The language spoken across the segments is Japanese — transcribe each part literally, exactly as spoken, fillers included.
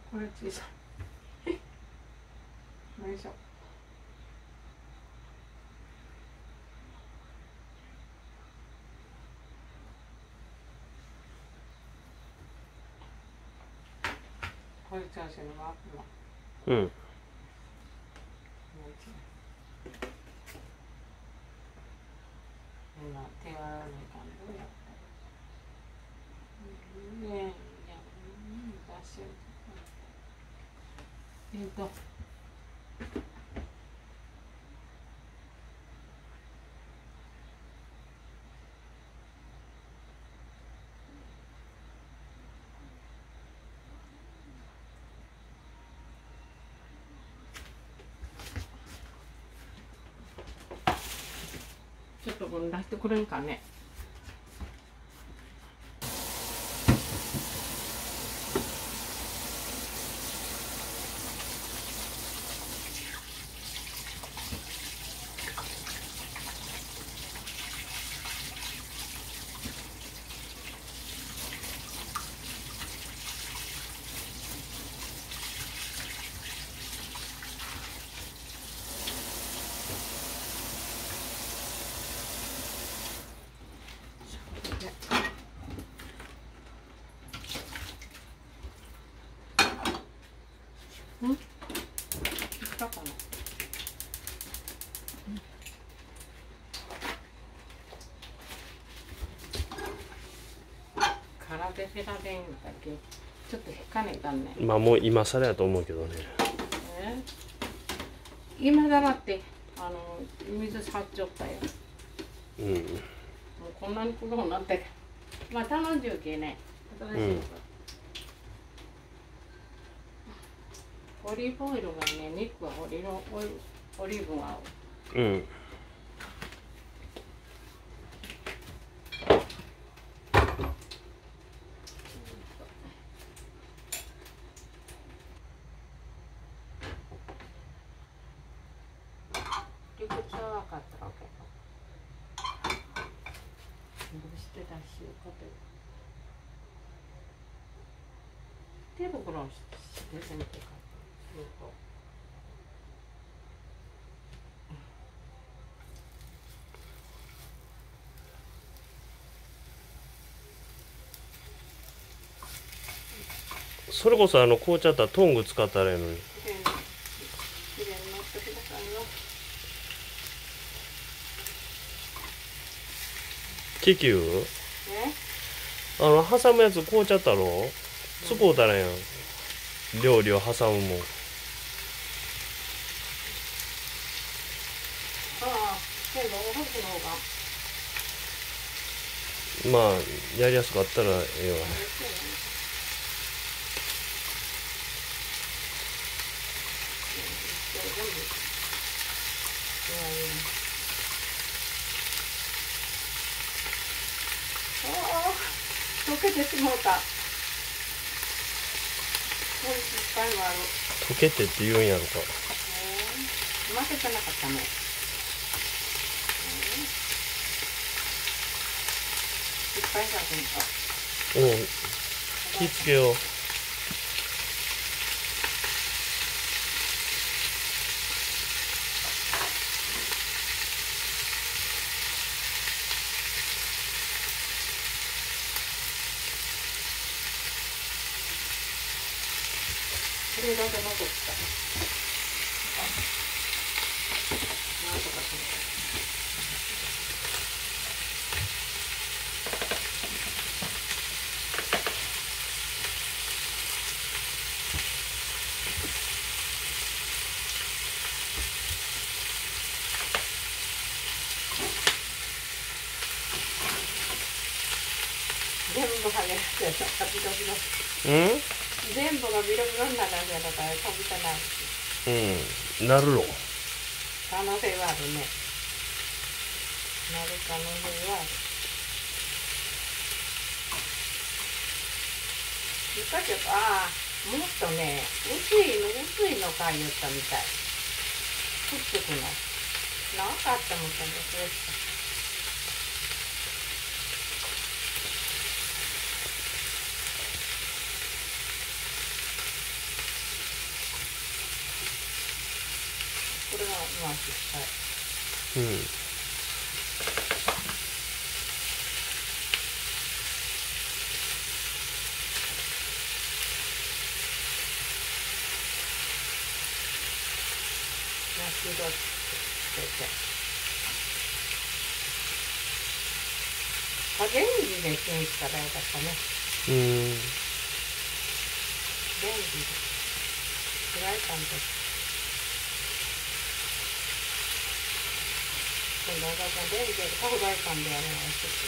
これ小さい。よいしょ。これ調子のマップも。 うん。 今手洗わないかんどやった。ねえ、いや、出しよう。えっと。ちょっとこれ出してくれんかね。うん？来たかな。空で減られんだけちょっと引かねえかんね。 まあもう今更やと思うけどね。 え今だらってあの水張っちゃったよ。 うん。 もうこんなに黒くなってまあ楽しいけね。新しいのが、うん、オリーブオイルがね、肉はオリーブオイル、オリーブが合う。 うん。 理屈は分かったわけど。どうして出しようかという。手袋をしてせんてか。そうと。 それこそあの紅茶だったらトング使ったらいいのに。 きれいに乗ってくださいよ。 気球？ え？ あの挟むやつ紅茶だろ？使うたらやん。料理を挟むもん。 ああ、けどお箸の方が。 まあやりやすかったらええわね。 ああ、溶けてしまうた。こういう失敗もある。 溶けてって言うんやろか。 へえ、負けてなかったね。失敗だと思った。 うん。気ぃつけよう。 これだけ残った。なんとかしない。全部はげてるからビロビロ。 うん？ 全部がビロビロになるんだから飛びたないし。 うん。なるろ。 可能性はあるね。なる可能性はある。言ったけど、ああ、もっとね、薄いの薄いのか言ったみたい。くっつくの。なんかあったもんかね、そうした。 回ししたい。 うん。 焼き色つけて。あ、レンジでチンしたらよかったね。 うん。 レンジで。フライパンで。今度お母さんレンジでかフライパンでやるのが好き。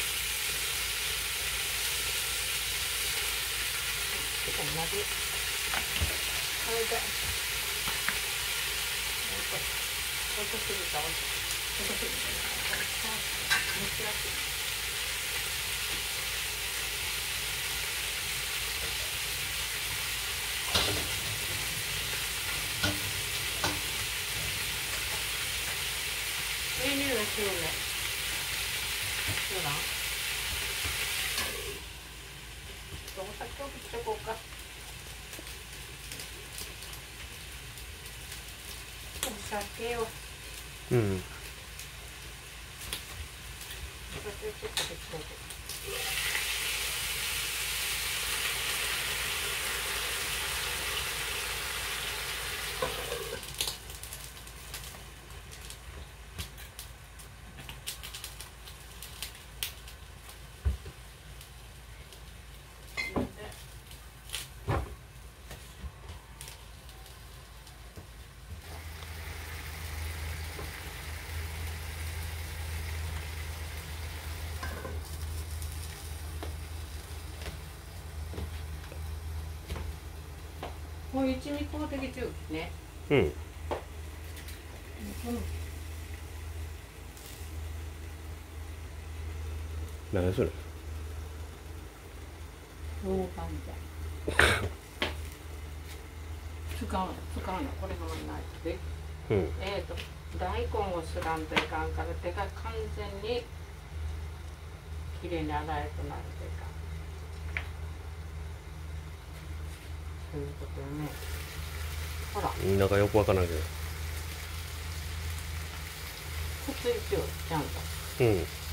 ちょっと混ぜ。これで。落とすぎた。落とすぎた。蒸し焼き。いい匂いがするね。そうだ。お酒を振っておこうか。お酒を。 うん。 お酒をちょっと振っておこう。もう一味買うてきちゃうしね。 うん。 うん。 何それ。 豆板醤。使うの、使うの、これがないで。 うん。 えっと、大根をすらんといかんから、手が完全に。きれいに洗えとなるといかん。そういうことよね。ほら。 なんかよくわからんけど。 くっついてよ、ちゃんと。 うん。